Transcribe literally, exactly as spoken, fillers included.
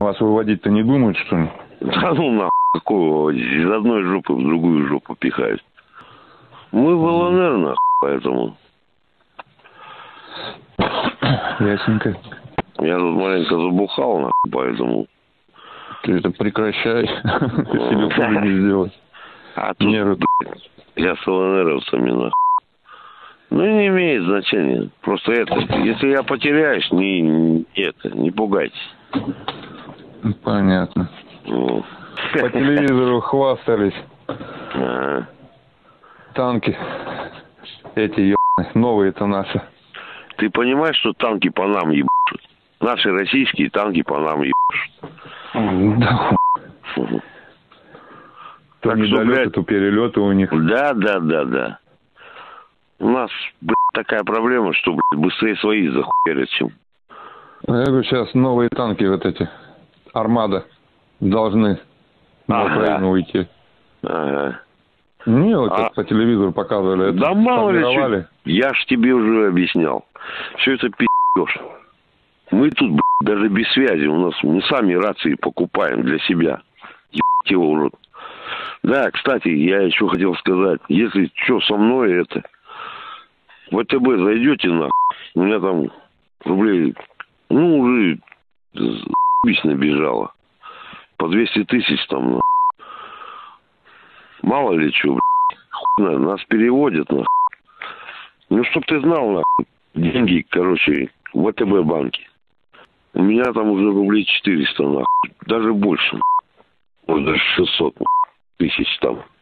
вас выводить-то не думают, что ли? Да ну нахуй, какого? Из одной жопы в другую жопу пихают. Мы в ЛНР, нахуй, поэтому... Ясненько. Я тут маленько забухал, нахуй, поэтому... Ты это прекращай. Себе хуже не сделать. А тут, блядь, я с ЛНРовцами, нахуй. Ну, не имеет значения. Просто это, если я потеряюсь, не, не это, не пугайтесь. Понятно. Ну. По телевизору хвастались. А. Танки. Эти ебаные, новые-то наши. Ты понимаешь, что танки по нам ебашут? Наши российские танки по нам ебашут. Да. То недолеты, то перелеты у них. Да, да, да, да. У нас, блядь, такая проблема, что, блядь, быстрее свои захуярят, чем... Я говорю, сейчас новые танки вот эти, Армада, должны на ага. Украину уйти. Ага. Не, вот а... это по телевизору показывали. Да это мало ли что. Я ж тебе уже объяснял. Все это пи***ешь. Мы тут, блядь, даже без связи. У нас мы сами рации покупаем для себя. Ебать его в рот. Да, кстати, я еще хотел сказать. Если что со мной это... В ВТБ зайдете, нахуй. У меня там рублей... Ну, уже... З***ись набежало. По двести тысяч там, нахуй. Мало ли что, блядь. Хуй, нас переводят, нахуй. Ну, чтоб ты знал, нахуй. Деньги, короче, в ВТБ банке. У меня там уже рублей четыреста, нахуй. Даже больше, нахуй. Может, даже шестьсот, нахуй, тысяч там.